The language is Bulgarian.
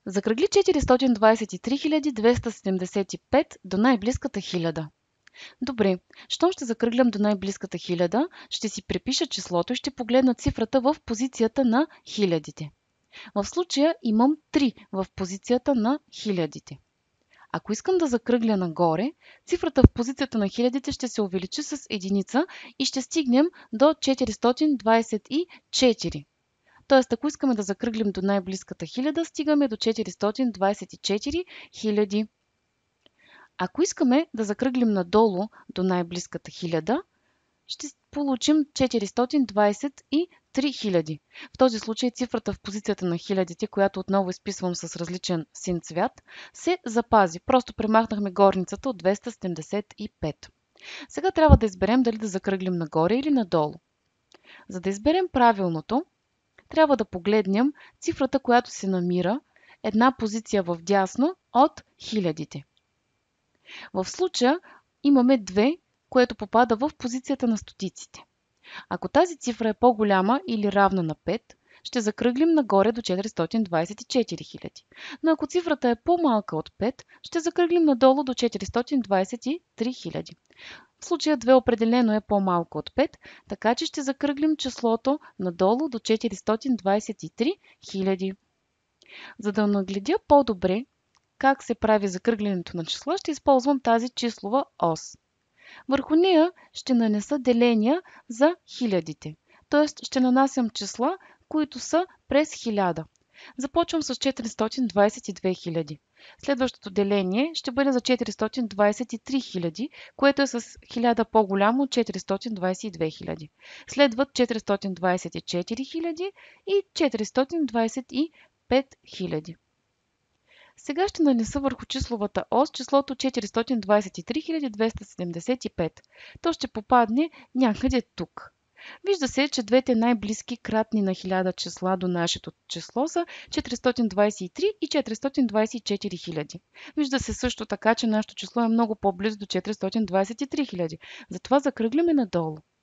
Закръгли 423 275 до най-близката хиляда. Добре, щом ще закръглям до най-близката хиляда, ще си препиша числото и ще погледна цифрата в позицията на хилядите. В случая имам 3 в позицията на хилядите. Ако искам да закръгля нагоре, цифрата в позицията на хилядите ще се увеличи с единица и ще стигнем до 424. Тоест, ако искаме да закръглим до най-близката хиляда, стигаме до 424 хиляди. Ако искаме да закръглим надолу до най-близката хиляда, ще получим 423 хиляди. В този случай цифрата в позицията на хилядите, която отново изписвам с различен син цвят, се запази. Просто премахнахме горницата от 275. Сега трябва да изберем дали да закръглим нагоре или надолу. За да изберем правилното, трябва да погледнем цифрата, която се намира една позиция в дясно от хилядите. В случая имаме 2, което попада в позицията на стотиците. Ако тази цифра е по-голяма или равна на 5, ще закръглим нагоре до 424 хиляди. Но ако цифрата е по-малка от 5, ще закръглим надолу до 423 хиляди. В случая 2 определено е по-малко от 5, така че ще закръглим числото надолу до 423 хиляди. За да нагледя по-добре как се прави закръглянето на числа, ще използвам тази числова ос. Върху нея ще нанеса деления за хилядите, т.е. ще нанасям числа, които са през 1000. Започвам с 422 хиляди. Следващото деление ще бъде за 423 хиляди, което е с 1000 по-голямо от 422 хиляди. Следват 424 хиляди и 425 хиляди. Сега ще нанеса върху числовата ос числото 423 275. То ще попадне някъде тук. Вижда се, че двете най-близки кратни на 1000 числа до нашето число са 423 и 424 хиляди. Вижда се също така, че нашето число е много по-близо до 423 хиляди. Затова закръгляме надолу.